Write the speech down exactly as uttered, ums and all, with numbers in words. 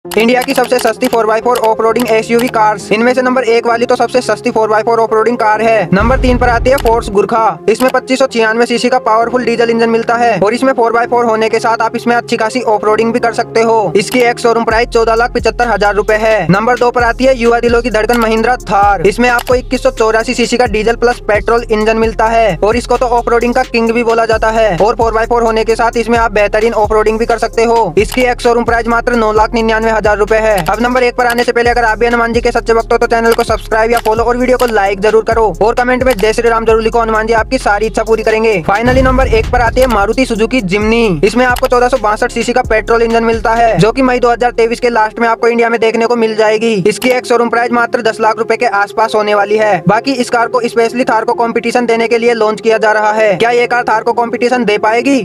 India की सबसे सस्ती four by four off roading S U V cars. इनमें से नंबर एक वाली तो सबसे सस्ती four by four off roading car है। नंबर तीन पर आती है फोर्स गुरखा। इसमें पच्चीस सौ छियानवे सीसी का पावरफुल डीजल इंजन मिलता है और इसमें फोर बाई फोर होने के साथ आप इसमें अच्छी खासी ऑफ रोडिंग भी कर सकते हो। इसकी एक शोरूम प्राइस चौदह लाख पिछहत्तर हजार रूपए है। नंबर दो पर आती है युवा दिलों की धड़कन महिंद्रा थार। इसमें आपको इक्कीस सौ चौरासी सीसी का डीजल प्लस पेट्रोल इंजन मिलता है और इसको तो ऑफ रोडिंग का किंग भी बोला जाता है। और फोर बाई फोर होने के साथ इसमें आप बेहतरीन ऑफ रोडिंग भी कर सकते हो। इसकी एक शोरूम प्राइस मात्र नौ लाख निन्यानवे हजार रूपए है। अब नंबर एक पर आने से पहले अगर आप भी हनुमान जी के सच्चे भक्त हो तो चैनल को सब्सक्राइब या फॉलो और वीडियो को लाइक जरूर करो और कमेंट में जय श्री राम जरूर लिखो। हनुमान जी आपकी सारी इच्छा पूरी करेंगे। फाइनली नंबर एक पर आती है मारुति सुजुकी जिम्नी। इसमें आपको चौदह सौ बासठ सीसी का पेट्रोल इंजन मिलता है जो कि मई दो हजार तेईस के लास्ट में आपको इंडिया में देखने को मिल जाएगी। इसकी एक शोरूम प्राइस मात्र दस लाख रुपए के आसपास होने वाली है। बाकी इस कार को स्पेशली थार को कंपटीशन देने के लिए लॉन्च किया जा रहा है। क्या ये कार थार को कंपटीशन दे पाएगी?